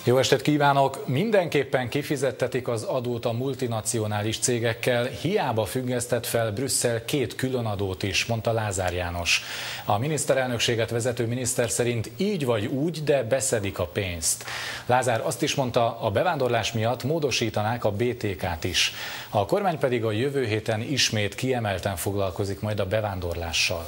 Jó estét kívánok! Mindenképpen kifizettetik az adót a multinacionális cégekkel, hiába függesztett fel Brüsszel 2 különadót is, mondta Lázár János. A miniszterelnökséget vezető miniszter szerint így vagy úgy, de beszedik a pénzt. Lázár azt is mondta, a bevándorlás miatt módosítanák a BTK-t is. A kormány pedig a jövő héten ismét kiemelten foglalkozik majd a bevándorlással.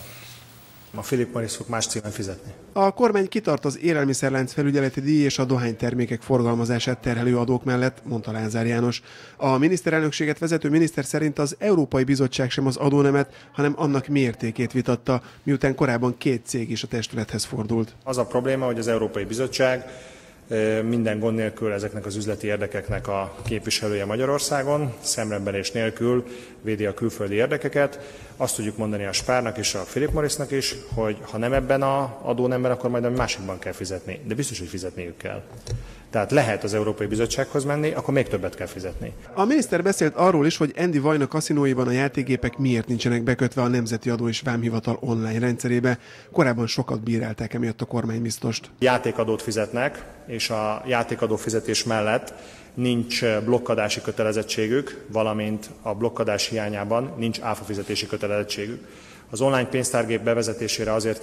A Philip Morris fog más címen fizetni. A kormány kitart az élelmiszerlánc felügyeleti díj és a dohánytermékek forgalmazását terhelő adók mellett, mondta Lázár János. A miniszterelnökséget vezető miniszter szerint az Európai Bizottság sem az adónemet, hanem annak mértékét vitatta, miután korábban 2 cég is a testülethez fordult. Az a probléma, hogy az Európai Bizottság minden gond nélkül ezeknek az üzleti érdekeknek a képviselője Magyarországon, szemrebenés nélkül védi a külföldi érdekeket. Azt tudjuk mondani a Spárnak és a Philip Morrisnak is, hogy ha nem ebben az adónemben, akkor majd a másikban kell fizetni. De biztos, hogy fizetniük kell. Tehát lehet az Európai Bizottsághoz menni, akkor még többet kell fizetni. A miniszter beszélt arról is, hogy Andy Vajna kaszinóiban a játékgépek miért nincsenek bekötve a Nemzeti Adó és Vámhivatal online rendszerébe. Korábban sokat bírálták emiatt a kormánybiztost. Játékadót fizetnek, és a játékadó fizetés mellett nincs blokkadási kötelezettségük, valamint a blokkadás hiányában nincs áfa fizetési kötelezettségük. Az online pénztárgép bevezetésére azért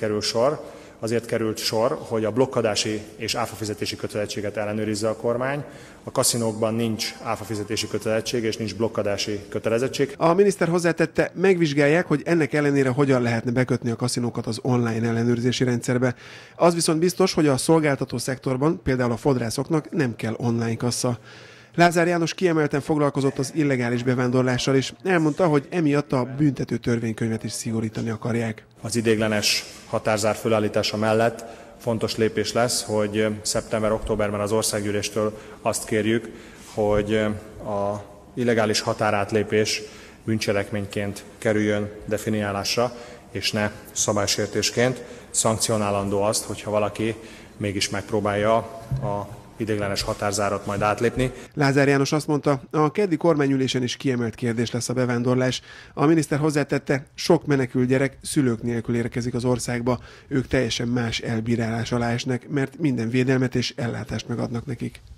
került sor, hogy a blokkadási és áfa fizetési kötelezettséget ellenőrizze a kormány. A kaszinókban nincs áfa fizetési kötelezettség és nincs blokkadási kötelezettség. A miniszter hozzátette, megvizsgálják, hogy ennek ellenére hogyan lehetne bekötni a kaszinókat az online ellenőrzési rendszerbe. Az viszont biztos, hogy a szolgáltató szektorban, például a fodrászoknak nem kell online kassa. Lázár János kiemelten foglalkozott az illegális bevándorlással is. Elmondta, hogy emiatt a büntető törvénykönyvet is szigorítani akarják. Az ideiglenes határzár fölállítása mellett fontos lépés lesz, hogy szeptember-októberben az országgyűléstől azt kérjük, hogy a illegális határátlépés bűncselekményként kerüljön definiálásra, és ne szabálysértésként. Szankcionálandó azt, hogyha valaki mégis megpróbálja a ideiglenes határzárat majd átlépni. Lázár János azt mondta, a keddi kormányülésen is kiemelt kérdés lesz a bevándorlás. A miniszter hozzátette, sok menekült gyerek szülők nélkül érkezik az országba, ők teljesen más elbírálás alá esnek, mert minden védelmet és ellátást megadnak nekik.